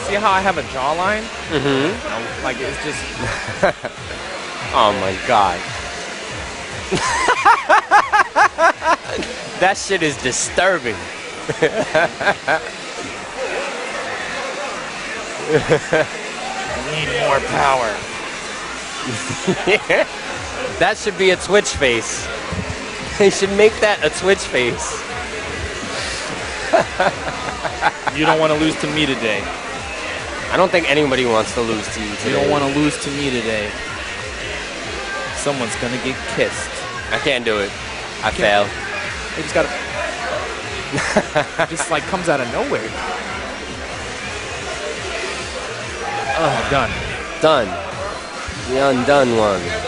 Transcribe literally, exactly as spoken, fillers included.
see how I have a jawline? Mm-hmm. Like, it's just... Oh, my God. That shit is disturbing. I need more power. Yeah. That should be a Twitch face. They should make that a Twitch face. You don't want to lose to me today. I don't think anybody wants to lose to you today. You don't want to lose to me today. Someone's going to get kissed. I can't do it. I fail. They just got to... just like comes out of nowhere. Oh, done. Done. The undone one.